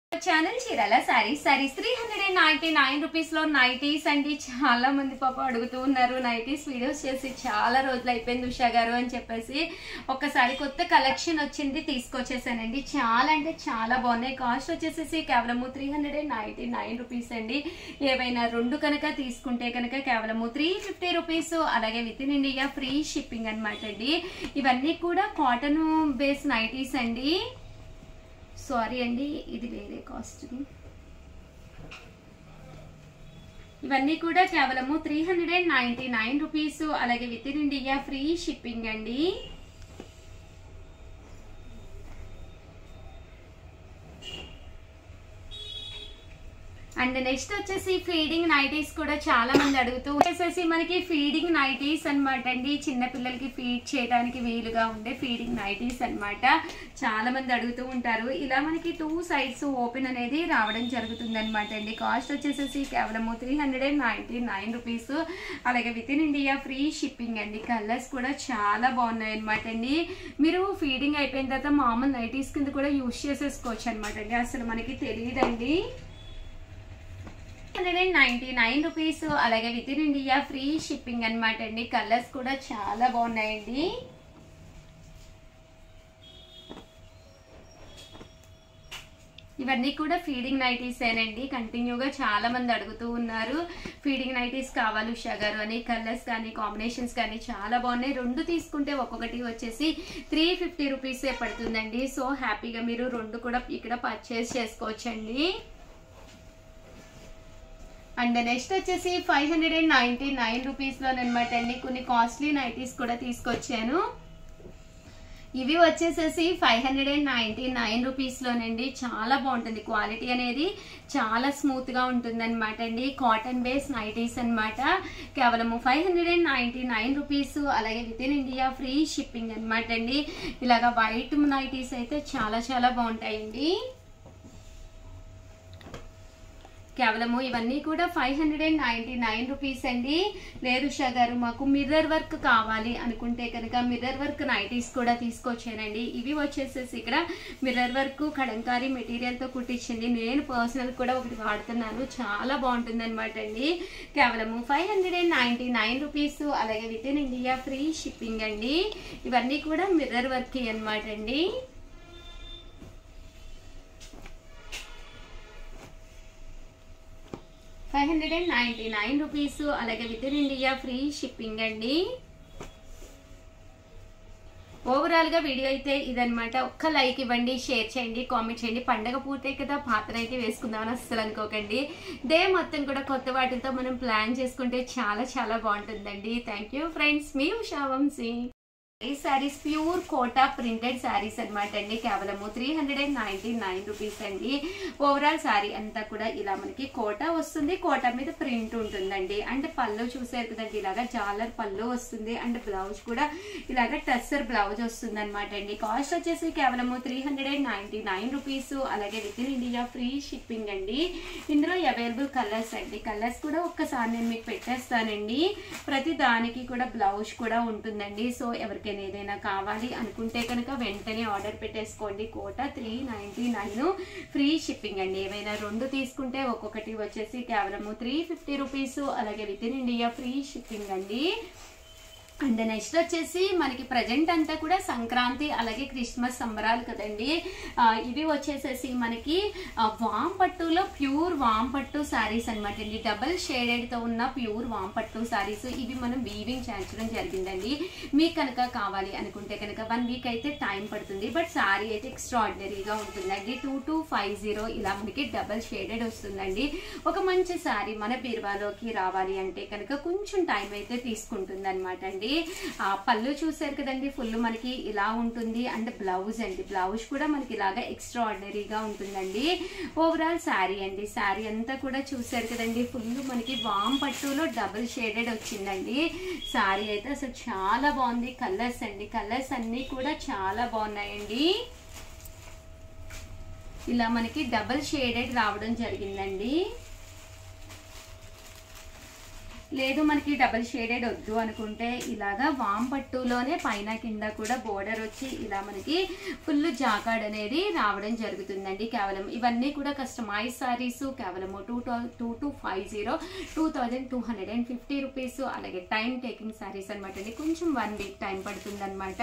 Channel చీరాల sarees 399 rupees లో nighties అండి. చాలా మంది పాప అడుగుతూ ఉన్నారు నైటీస్ వీడియోస్ చేసి చాలా రోజులు అయిపోయింది ఉషా గారు అని చెప్పేసి ఒక్కసారి కొత్త కలెక్షన్ వచ్చింది తీసుకొచ్చేసానండి. చాలా అంటే చాలా బాగున్నాయి. కాస్ట్ వచ్చేసేసి కేవలము 399 రూపీస్ అండి. ఏవైనా రెండు కనుక తీసుకుంటే కనుక కేవలము 350 రూపీస్. అలాగే within India free shipping అనమాట అండి. ఇవన్నీ కూడా కాటన్ బేస్ నైటీస్ అండి. సారీ అండి, ఇది వేరే కాస్ట్. ఇవన్నీ కూడా కేవలము 399 రూపీస్. అలాగే within India free shipping అండి. అండ్ నెక్స్ట్ వచ్చేసి ఫీడింగ్ నైటీస్ కూడా చాలా మంది అడుగుతూ వచ్చేసేసి మనకి ఫీడింగ్ నైటీస్ అనమాట అండి. చిన్న పిల్లలకి ఫీడ్ చేయడానికి వీలుగా ఉండే ఫీడింగ్ నైటీస్ అనమాట. చాలా మంది అడుగుతూ ఉంటారు. ఇలా మనకి 2 సైడ్స్ ఓపెన్ అనేది రావడం జరుగుతుంది అనమాట అండి. కాస్ట్ వచ్చేసేసి కేవలము 399 రూపీస్. అలాగే within India free shipping అండి. కలర్స్ కూడా చాలా బాగున్నాయి అనమాట అండి. మీరు ఫీడింగ్ అయిపోయిన తర్వాత మామూలు నైటీస్ కింద కూడా యూజ్ చేసేసుకోవచ్చు అనమాట అండి. అసలు మనకి తెలియదండి. 399 రూపీస్. అలాగే within India free shipping అనమాట అండి. కలర్స్ కూడా చాలా బాగున్నాయండి. ఇవన్నీ కూడా ఫీడింగ్ నైటీస్ ఏనండి. కంటిన్యూగా చాలా మంది అడుగుతూ ఉన్నారు ఫీడింగ్ నైటీస్ కావాలి ఉషా గారు అని. కలర్స్ కానీ కాంబినేషన్స్ కానీ చాలా బాగున్నాయి. రెండు తీసుకుంటే ఒక్కొక్కటి వచ్చేసి 350 రూపీసే పడుతుందండి. సో హ్యాపీగా మీరు రెండు కూడా ఇక్కడ పర్చేస్ చేసుకోవచ్చండి. అండ్ నెక్స్ట్ వచ్చేసి 599 రూపీస్ లోనమాట అండి. కొన్ని కాస్ట్లీ నైటీస్ కూడా తీసుకొచ్చాను. ఇవి వచ్చేసేసి 599 రూపీస్ లోనండి. చాలా బాగుంటుంది. క్వాలిటీ అనేది చాలా స్మూత్ గా ఉంటుంది అనమాట అండి. కాటన్ బేస్ నైటీస్ అనమాట. కేవలము 599 రూపీస్. అలాగే within India free shipping అనమాట అండి. ఇలాగా వైట్ నైటీస్ అయితే చాలా చాలా బాగుంటాయండి. కేవలము ఇవన్నీ కూడా 599 రూపీస్ అండి. లేదు ఉషా గారు మాకు మిర్రర్ వర్క్ కావాలి అనుకుంటే కనుక మిర్రర్ వర్క్ నైటీస్ కూడా తీసుకొచ్చానండి. ఇవి వచ్చేసేసి ఇక్కడ మిర్రర్ వర్క్ కడంకారీ మెటీరియల్ తో కుట్టించింది. నేను పర్సనల్ కూడా ఒకటి వాడుతున్నాను. చాలా బాగుంటుంది అనమాట అండి. కేవలము 599 రూపీస్. అలాగే within India free shipping అండి. ఇవన్నీ కూడా మిర్రర్ వర్క్ అనమాట అండి. రూపీస్. అలాగే within India free shipping అండి. ఓవరాల్ గా వీడియో అయితే ఇదనమాట. ఒక్క లైక్ ఇవ్వండి, షేర్ చేయండి, కామెంట్ చేయండి. పండగ పూర్తయి కదా పాత్ర అయితే వేసుకుందామని అస్సలు అనుకోకండి. డే మొత్తం కూడా కొత్త వాటితో మనం ప్లాన్ చేసుకుంటే చాలా చాలా బాగుంటుందండి. Thank you friends. మీ ఉషా వంశీ. ఈ sarees pure Kota printed sarees అనమాట అండి. కేవలము 399 రూపీస్ అండి. ఓవరాల్ సారీ అంతా కూడా ఇలా మనకి కోటా వస్తుంది. కోటా మీద ప్రింట్ ఉంటుందండి. అండ్ పళ్ళు చూసారు కదండి, ఇలాగా జాలర్ పళ్ళు వస్తుంది. అండ్ బ్లౌజ్ కూడా ఇలాగా టస్సర్ బ్లౌజ్ వస్తుంది అనమాట అండి. కాస్ట్ వచ్చేసి కేవలము 399 రూపీస్. అలాగే within India free shipping అండి. ఇందులో అవైలబుల్ కలర్స్ అండి. కలర్స్ కూడా ఒక్కసారి నేను మీకు పెట్టేస్తానండి. ప్రతి దానికి కూడా బ్లౌజ్ కూడా ఉంటుందండి. సో ఎవరికి ఏదైనా కావాలి అనుకుంటే కనుక వెంటనే ఆర్డర్ పెట్టేసుకోండి. కోటా 399 ఫ్రీ షిప్పింగ్ అండి. ఏవైనా రెండు తీసుకుంటే ఒక్కొక్కటి వచ్చేసి కేవలము 350 రూపీస్. అలాగే within India free shipping అండి. అండ్ నెక్స్ట్ వచ్చేసి మనకి ప్రజెంట్ అంతా కూడా సంక్రాంతి అలాగే క్రిస్మస్ సంబరాలు కదండి. ఇవి వచ్చేసేసి మనకి వామ్ పట్టులో ప్యూర్ వామ్ పట్టు శారీస్ అనమాట అండి. డబల్ షేడెడ్ తో ఉన్న ప్యూర్ వామ్ పట్టు శారీస్. ఇవి మనం వీవింగ్ చేయించడం జరిగిందండి. మీకు కనుక కావాలి అనుకుంటే కనుక 1 వీక్ అయితే టైం పడుతుంది. బట్ శారీ అయితే ఎక్స్ట్రాడినరీగా ఉంటుందండి. 2250 ఇలా మనకి డబల్ షేడెడ్ వస్తుందండి. ఒక మంచి శారీ మన బీరువాలోకి రావాలి అంటే కనుక కొంచెం టైం అయితే తీసుకుంటుంది అనమాట అండి. పళ్ళు చూసారు కదండి, ఫుల్ మనకి ఇలా ఉంటుంది. అండ్ బ్లౌజ్ అండి, బ్లౌజ్ కూడా మనకి ఇలాగా ఎక్స్ట్రాడినరీగా ఉంటుందండి. ఓవరాల్ శారీ అండి. శారీ అంతా కూడా చూసారు కదండి, ఫుల్ మనకి వామ్ పట్టులో డబుల్ షేడెడ్ వచ్చిందండి. శారీ అయితే అసలు చాలా బాగుంది. కలర్స్ అండి, కలర్స్ అన్ని కూడా చాలా బాగున్నాయండి. ఇలా మనకి డబుల్ షేడెడ్ రావడం జరిగిందండి. లేదు మనకి డబుల్ షేడెడ్ వద్దు అనుకుంటే ఇలాగా వామ్ పట్టులోనే పైన కింద కూడా బోర్డర్ వచ్చి ఇలా మనకి ఫుల్ జాకాడ్ అనేది రావడం జరుగుతుందండి. కేవలం ఇవన్నీ కూడా కస్టమైజ్ సారీస్, కేవలం 2250 రూపీస్. అలాగే టైం టేకింగ్ సారీస్ అనమాట అండి, కొంచెం 1 వీక్ టైం పడుతుంది అనమాట.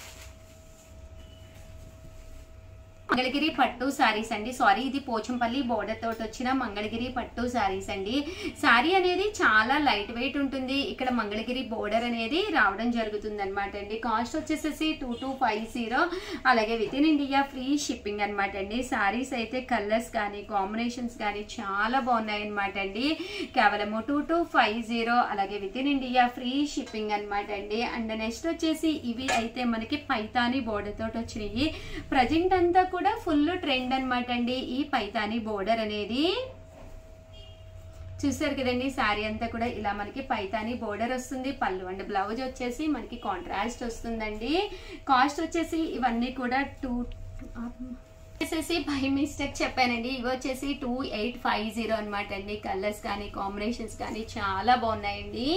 మంగళగిరి పట్టు సారీస్ అండి, సారీ ఇది పోచంపల్లి బోర్డర్ తోటి వచ్చిన మంగళగిరి పట్టు సారీస్ అండి. సారీ అనేది చాలా లైట్ వెయిట్ ఉంటుంది. ఇక్కడ మంగళగిరి బోర్డర్ అనేది రావడం జరుగుతుంది అనమాట అండి. కాస్ట్ వచ్చేసేసి 2250. అలాగే within India free shipping అనమాట అండి. సారీస్ అయితే కలర్స్ కానీ కాంబినేషన్స్ కానీ చాలా బాగున్నాయి అనమాట అండి. కేవలం 2250. అలాగే within India free shipping అనమాట అండి. అండ్ నెక్స్ట్ వచ్చేసి ఇవి అయితే మనకి పైతాని బోర్డర్ తోటి వచ్చినాయి. ప్రజెంట్ అంతా కూడా ఫుల్ ట్రెండ్ అనమాట అండి ఈ పైతాని బోర్డర్ అనేది. చూసారు కదండి, శారీ అంతా కూడా ఇలా మనకి పైతాని బోర్డర్ వస్తుంది. పళ్ళు అండ్ బ్లౌజ్ వచ్చేసి మనకి కాంట్రాస్ట్ వస్తుందండి. కాస్ట్ వచ్చేసి ఇవన్నీ కూడా బై మిస్టేక్ చెప్పానండి. ఇవి వచ్చేసి 2850 అనమాట అండి. కలర్స్ కానీ కాంబినేషన్స్ కానీ చాలా బాగున్నాయండి.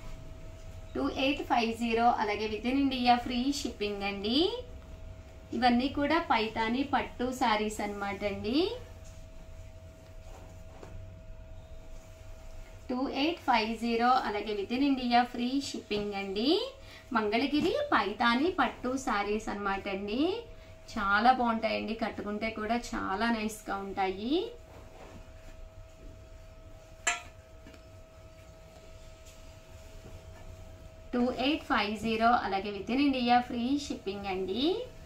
2850. అలాగే within India free shipping అండి. ఇవన్నీ కూడా పైతాని పట్టు సారీస్ అనమాట అండి. 2850. అలాగే within India free shipping అండి. మంగళగిరి పైతాని పట్టు సారీస్ అనమాట అండి. చాలా బాగుంటాయండి, కట్టుకుంటే కూడా చాలా నైస్ గా ఉంటాయి. $2850. అలాగే within India free shipping అండి.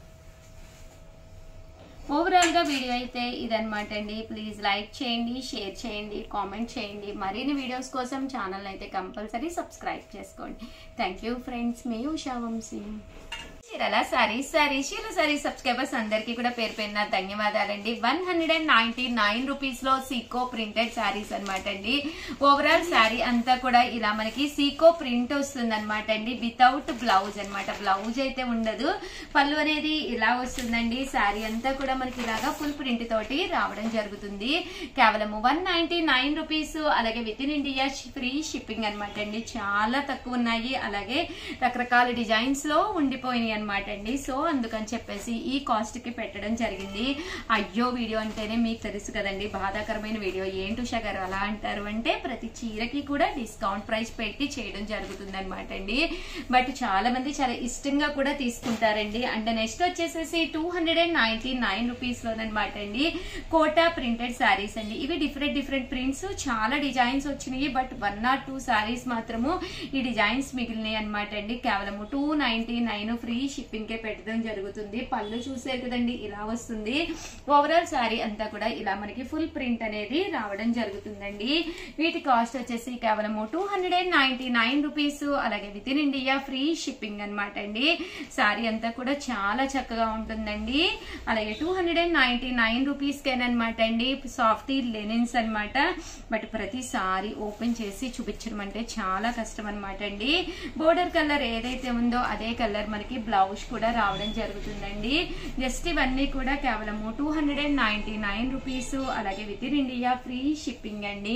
ఓవరాల్ గా వీడియో అయితే ఇదనమాట అండి. ప్లీజ్ లైక్ చేయండి, షేర్ చేయండి, కామెంట్ చేయండి. మరిన్ని వీడియోస్ కోసం ఛానల్ అయితే కంపల్సరీ సబ్స్క్రైబ్ చేసుకోండి. థ్యాంక్ యూ ఫ్రెండ్స్, మీ ఉషా వంశీ. చీరల సారీ సబ్స్క్రైబర్స్ అందరికీ కూడా పేరు పేరున ధన్యవాదాలండి. 199 రూపీస్ లో సీకో ప్రింటెడ్ సారీస్ అనమాట అండి. ఓవరాల్ సారీ అంతా కూడా ఇలా మనకి సీకో ప్రింట్ వస్తుంది అనమాట అండి. వితౌట్ బ్లౌజ్ అనమాట, బ్లౌజ్ అయితే ఉండదు. పళ్ళు అనేది ఇలా వస్తుందండి. సారీ అంతా కూడా మనకి ఇలాగా ఫుల్ ప్రింట్ తోటి రావడం జరుగుతుంది. కేవలం 199 రూపీస్. అలాగే within India free shipping అనమాట అండి. చాలా తక్కువ ఉన్నాయి. అలాగే రకరకాల డిజైన్స్ లో ఉండిపోయినాయి అనమాట అండి. సో అందుకని చెప్పేసి ఈ కాస్ట్ కి పెట్టడం జరిగింది. అయ్యో వీడియో అంటేనే మీకు తెలుసు కదండి, బాధాకరమైన వీడియో. ఏంటి ఉషా గారు అలా అంటారు అంటే, ప్రతి చీరకి కూడా డిస్కౌంట్ ప్రైస్ పెట్టి చేయడం జరుగుతుంది అనమాట అండి. బట్ చాలా మంది చాలా ఇష్టంగా కూడా తీసుకుంటారండి. అండ్ నెక్స్ట్ వచ్చేసేసి 299 రూపీస్ లోనమాట అండి కోటా ప్రింటెడ్ శారీస్ అండి. ఇవి డిఫరెంట్ ప్రింట్స్, చాలా డిజైన్స్ వచ్చినాయి. బట్ 1 or 2 శారీస్ మాత్రము ఈ డిజైన్స్ మిగిలినాయి అనమాట అండి. కేవలం 299 ఫ్రీ షిప్పింగ్ కే పెట్టడం జరుగుతుంది. పళ్ళు చూసారు కదండి, ఇలా వస్తుంది. ఓవరాల్ సారీ అంతా కూడా ఇలా మనకి ఫుల్ ప్రింట్ అనేది రావడం జరుగుతుందండి. వీటి కాస్ట్ వచ్చేసి కేవలం 299 రూపీస్. అలాగే within India free shipping అనమాట అండి. సారీ అంతా కూడా చాలా చక్కగా ఉంటుందండి. అలాగే 299 రూపీస్ కేనమాట అండి. సాఫ్టీ లెనిన్స్ అనమాట. బట్ ప్రతి సారీ ఓపెన్ చేసి చూపించడం అంటే చాలా కష్టం అనమాట అండి. బోర్డర్ కలర్ ఏదైతే ఉందో అదే కలర్ మనకి బ్లౌజ్ కూడా రావడం జరుగుతుందండి. జస్ట్ ఇవన్నీ కూడా కేవలం 299 రూపీస్. అలాగే within India free shipping అండి.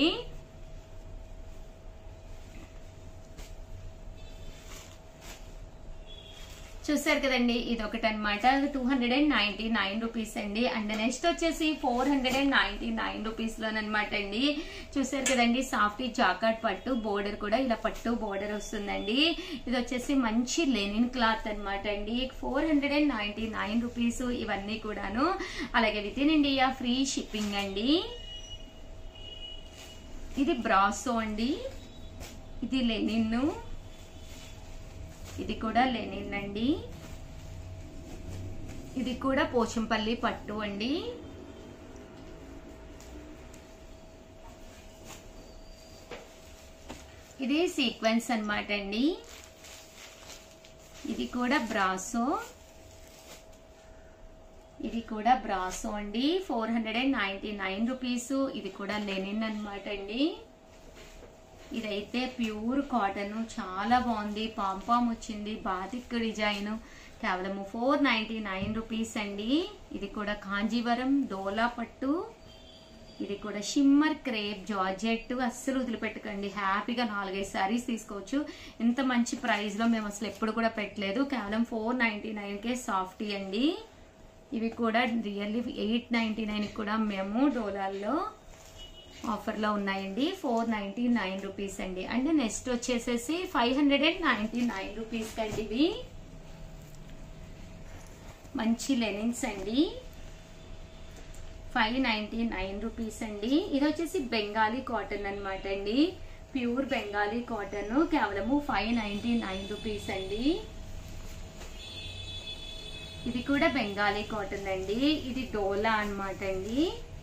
చూసారు కదండి, ఇది ఒకటి అనమాట. 299 రూపీస్ అండి. అండ్ నెక్స్ట్ వచ్చేసి 499 రూపీస్ లోనమాట అండి. చూసారు కదండి, సాఫ్టీ జాకాట్ పట్టు బోర్డర్ కూడా ఇలా పట్టు బోర్డర్ వస్తుందండి. ఇది వచ్చేసి మంచి లెనిన్ క్లాత్ అనమాట అండి. 499 రూపీస్ ఇవన్నీ కూడాను. అలాగే within India free shipping అండి. ఇది బ్రాసో అండి, ఇది లెనిన్, ఇది కూడా లెనిన్ అండి. ఇది కూడా పోచంపల్లి పట్టు అండి. ఇది సీక్వెన్స్ అన్నమాట అండి. ఇది కూడా బ్రాసో, ఇది కూడా బ్రాసో అండి. 499 రూపీస్. ఇది కూడా లెనిన్ అన్నమాట అండి. ఇదైతే ప్యూర్ కాటన్, చాలా బాగుంది. పాంపామ్ వచ్చింది, బాతిక్ డిజైన్. కేవలం 499 రూపీస్ అండి. ఇది కూడా కాంజీవరం డోలా పట్టు. ఇది కూడా షిమ్మర్ క్రేప్ జార్జెట్, అస్సలు వదిలిపెట్టకండి. హ్యాపీగా 4-5 శారీస్ తీసుకోవచ్చు. ఇంత మంచి ప్రైస్ లో మేము అసలు ఎప్పుడు కూడా పెట్టలేదు. కేవలం 499కే సాఫ్టీ అండి. ఇవి కూడా రియల్లీ 899 కూడా మేము డోలాల్లో ఆఫర్లో ఉన్నాయండి. 499 రూపీస్ అండి. అండ్ నెక్స్ట్ వచ్చేసేసి 599 రూపీస్ కండి. ఇవి మంచి లెనిన్స్ అండి, 599 రూపీస్ అండి. ఇది వచ్చేసి బెంగాలీ కాటన్ అనమాట అండి, ప్యూర్ బెంగాలీ కాటన్, కేవలము 599 రూపీస్ అండి. ఇది కూడా బెంగాలీ కాటన్ అండి. ఇది డోలా అనమాట అండి.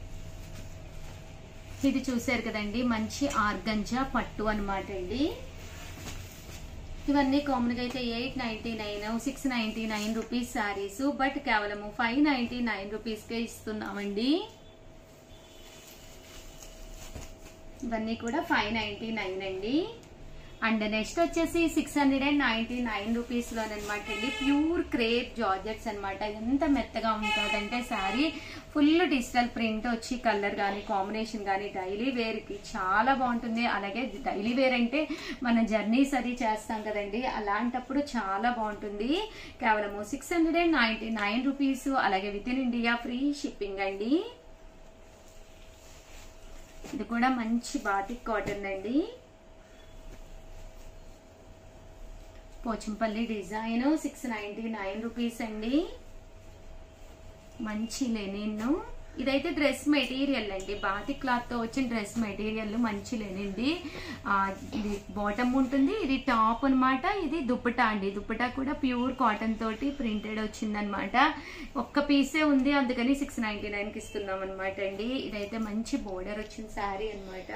ఇది చూసారు కదండి, మంచి ఆర్గంజా పట్టు అనమాట అండి. ఇవన్నీ కామన్ గా అయితే 899, 699 రూపీస్ శారీస్, బట్ కేవలము 599 రూపీస్ కే ఇస్తున్నామండి. ఇవన్నీ కూడా 599 అండి. అండ్ నెక్స్ట్ వచ్చేసి 699 రూపీస్ లోనమాట అండి, ప్యూర్ క్రేప్ జార్జెట్స్ అనమాట. ఎంత మెత్తగా ఉంటుందంటే శారీ, ఫుల్ డిజిటల్ ప్రింట్ వచ్చి కలర్ కానీ కాంబినేషన్ కానీ డైలీ వేర్ కి చాలా బాగుంటుంది. అలాగే డైలీ వేర్ అంటే మన జర్నీస్ అది చేస్తాం కదండి, అలాంటప్పుడు చాలా బాగుంటుంది. కేవలము 699 రూపీస్. అలాగే within India free shipping అండి. ఇది కూడా మంచి బాటిక్ కాటన్ అండి, పోచంపల్లి డిజైన్, 699 రూపీస్ అండి. మంచి లెనిన్. ఇదైతే డ్రెస్ మెటీరియల్ అండి, బాటిక్ క్లాత్ తో వచ్చిన డ్రెస్ మెటీరియల్, మంచి లెనిన్. ఇది బాటమ్ ఉంటుంది, ఇది టాప్ అనమాట. ఇది దుప్పటా అండి, దుప్పటా కూడా ప్యూర్ కాటన్ తోటి ప్రింటెడ్ వచ్చిందనమాట. ఒక్క పీసే ఉంది, అందుకని 699 కి ఇస్తున్నాం అనమాట అండి. ఇదైతే మంచి బోర్డర్ వచ్చిన శారీ అనమాట,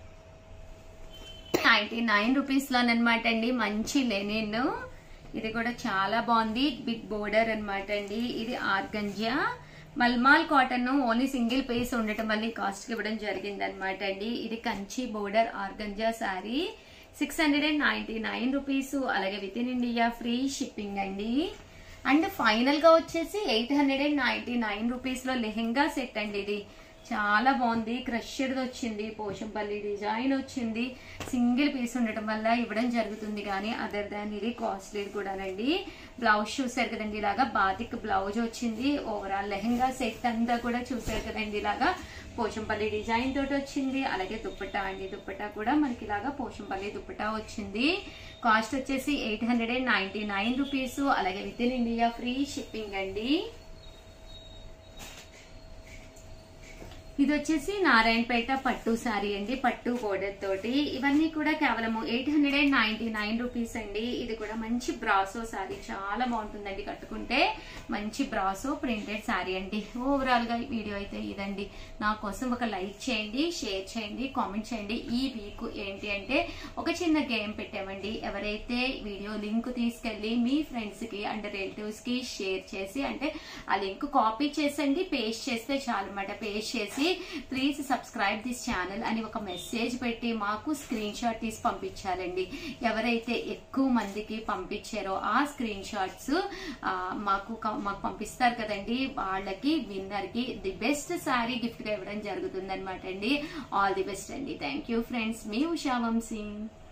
99 రూపీస్ లోనమాట అండి. మంచి లెనిన్. ఇది కూడా చాలా బాగుంది, బిగ్ బోర్డర్ అనమాట అండి. ఇది organza mulmul cotton, only single piece ఉండటం వల్ల కాస్ట్ కి ఇవ్వడం జరిగింది అనమాట అండి. ఇది Kanchi border organza saree, 699 rupees. అలాగే within India free shipping అండి. అండ్ ఫైనల్ గా వచ్చేసి 899 రూపీస్ లో లెహెంగా సెట్ అండి. ఇది చాలా బాగుంది, క్రష్డ్ వచ్చింది, పోచంపల్లి డిజైన్ వచ్చింది, సింగిల్ పీస్ ఉండటం వల్ల ఇవ్వడం జరుగుతుంది. కానీ అదర్ దాన్ ఇది కాస్ట్లీ కూడానండి. బ్లౌజ్ చూసారు కదండి, ఇలాగా బాతిక్ బ్లౌజ్ వచ్చింది. ఓవరాల్ లెహెంగా సెట్ అంతా కూడా చూసారు కదండి, ఇలాగా పోచంపల్లి డిజైన్ తోటి వచ్చింది. అలాగే దుప్పటా అండి, దుప్పటా కూడా మనకి ఇలాగా పోచంపల్లి దుప్పటా వచ్చింది. కాస్ట్ వచ్చేసి 899 రూపీస్. అలాగే within India free shipping అండి. ఇది వచ్చేసి నారాయణపేట పట్టు శారీ అండి, పట్టు బోర్డర్ తోటి. ఇవన్నీ కూడా కేవలము 899 రూపీస్ అండి. ఇది కూడా మంచి బ్రాసో శారీ, చాలా బాగుంటుందండి కట్టుకుంటే. మంచి బ్రాసో ప్రింటెడ్ శారీ అండి. ఓవరాల్ గా వీడియో అయితే ఇదండి. నా కోసం ఒక లైక్ చేయండి, షేర్ చేయండి, కామెంట్ చేయండి. ఈ వీక్ ఏంటి అంటే ఒక చిన్న గేమ్ పెట్టామండి. ఎవరైతే వీడియో లింక్ తీసుకెళ్లి మీ ఫ్రెండ్స్ కి అండ్ రిలేటివ్స్ కి షేర్ చేసి, అంటే ఆ లింక్ కాపీ చేసండి, పేస్ట్ చేస్తే చాలు అన్నమాట. పేస్ట్ చేసి ప్లీజ్ సబ్స్క్రైబ్ దిస్ ఛానల్ అని ఒక మెసేజ్ పెట్టి మాకు స్క్రీన్ షాట్ తీసి పంపించాలండి. ఎవరైతే ఎక్కువ మందికి పంపించారో ఆ స్క్రీన్ షాట్స్ మాకు పంపిస్తారు కదండి, వాళ్ళకి విన్నర్ కి ది బెస్ట్ శారీ గిఫ్ట్ గా ఇవ్వడం జరుగుతుంది అనమాట అండి. ఆల్ ది బెస్ట్ అండి. థ్యాంక్ యూ ఫ్రెండ్స్, మీ ఉషా వంశీ.